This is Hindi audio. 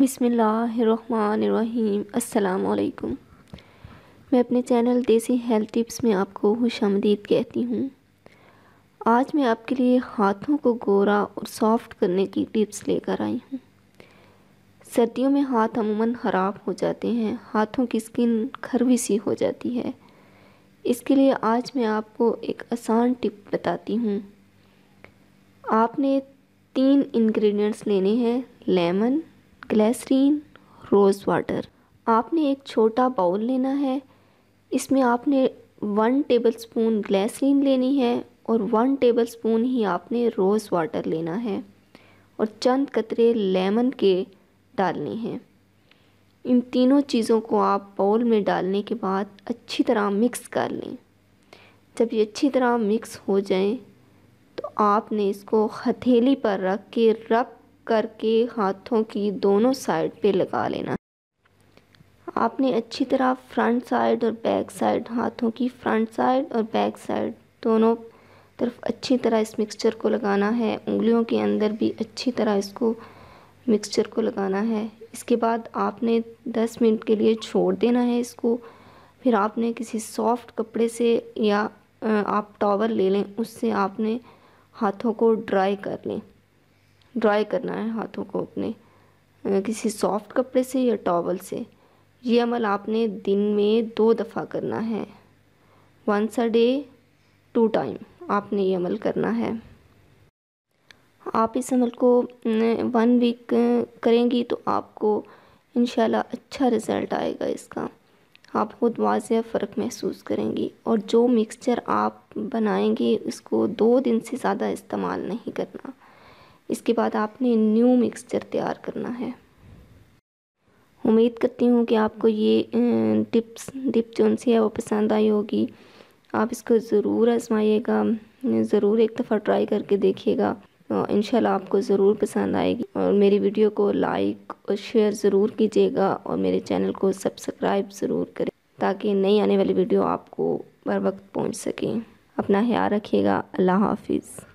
बिस्मिल्लाहिर्रहमानिर्रहीम। अस्सलाम वालेकुम। मैं अपने चैनल देसी हेल्थ टिप्स में आपको खुशामदीद कहती हूँ। आज मैं आपके लिए हाथों को गोरा और सॉफ्ट करने की टिप्स लेकर आई हूँ। सर्दियों में हाथ अमूमन ख़राब हो जाते हैं, हाथों की स्किन खरवी सी हो जाती है। इसके लिए आज मैं आपको एक आसान टिप बताती हूँ। आपने 3 इंग्रेडिएंट्स लेने हैं, लेमन, ग्लिसरीन, रोज़ वाटर। आपने एक छोटा बाउल लेना है, इसमें आपने 1 टेबलस्पून ग्लिसरीन लेनी है और 1 टेबलस्पून ही आपने रोज़ वाटर लेना है और चंद कतरे लेमन के डालने हैं। इन तीनों चीज़ों को आप बाउल में डालने के बाद अच्छी तरह मिक्स कर लें। जब ये अच्छी तरह मिक्स हो जाए तो आपने इसको हथेली पर रख के रब करके हाथों की दोनों साइड पे लगा लेना। आपने अच्छी तरह फ्रंट साइड और बैक साइड, हाथों की फ्रंट साइड और बैक साइड दोनों तरफ अच्छी तरह इस मिक्सचर को लगाना है। उंगलियों के अंदर भी अच्छी तरह इसको मिक्सचर को लगाना है। इसके बाद आपने 10 मिनट के लिए छोड़ देना है इसको। फिर आपने किसी सॉफ्ट कपड़े से या आप टॉवल ले लें, उससे आपने हाथों को ड्राई कर लें। ड्राई करना है हाथों को अपने किसी सॉफ्ट कपड़े से या टॉवल से। ये अमल आपने दिन में 2 दफ़ा करना है, वंस अ डे 2 टाइम आपने ये अमल करना है। आप इस अमल को 1 वीक करेंगी तो आपको इंशाल्लाह अच्छा रिज़ल्ट आएगा इसका। आप खुद वाज़ेह फ़र्क महसूस करेंगी। और जो मिक्सचर आप बनाएंगे इसको 2 दिन से ज़्यादा इस्तेमाल नहीं करना। इसके बाद आपने न्यू मिक्सचर तैयार करना है। उम्मीद करती हूँ कि आपको ये टिप जो सी है वो पसंद आई होगी। आप इसको ज़रूर आजमाइएगा, ज़रूर एक दफ़ा ट्राई करके देखिएगा। इंशाल्लाह आपको ज़रूर पसंद आएगी। और मेरी वीडियो को लाइक और शेयर ज़रूर कीजिएगा और मेरे चैनल को सब्सक्राइब ज़रूर करें ताकि नई आने वाली वीडियो आपको बर वक्त पहुँच सकें। अपना ख्याल रखिएगा। अल्लाह हाफिज़।